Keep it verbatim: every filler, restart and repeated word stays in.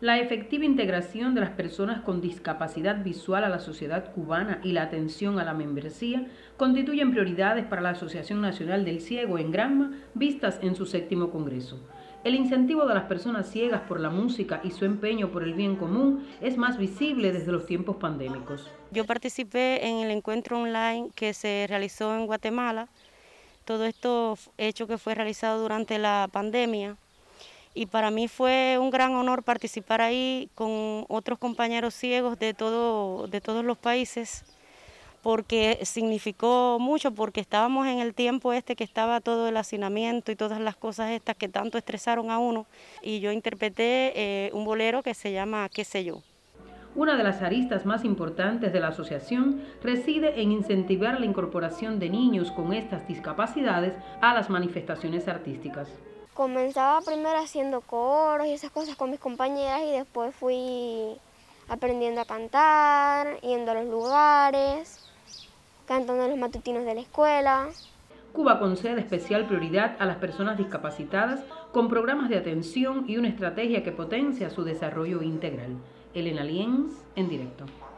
La efectiva integración de las personas con discapacidad visual a la sociedad cubana y la atención a la membresía constituyen prioridades para la Asociación Nacional del Ciego en Granma, vistas en su séptimo congreso. El incentivo de las personas ciegas por la música y su empeño por el bien común es más visible desde los tiempos pandémicos. Yo participé en el encuentro online que se realizó en Guatemala. Todo esto hecho que fue realizado durante la pandemia. Y para mí fue un gran honor participar ahí con otros compañeros ciegos de, todo, de todos los países, porque significó mucho, porque estábamos en el tiempo este que estaba todo el hacinamiento y todas las cosas estas que tanto estresaron a uno, y yo interpreté eh, un bolero que se llama ¿Qué sé yo? Una de las aristas más importantes de la asociación reside en incentivar la incorporación de niños con estas discapacidades a las manifestaciones artísticas. Comenzaba primero haciendo coros y esas cosas con mis compañeras y después fui aprendiendo a cantar, yendo a los lugares, cantando en los matutinos de la escuela. Cuba concede especial prioridad a las personas discapacitadas con programas de atención y una estrategia que potencia su desarrollo integral. Elena Lienz, en directo.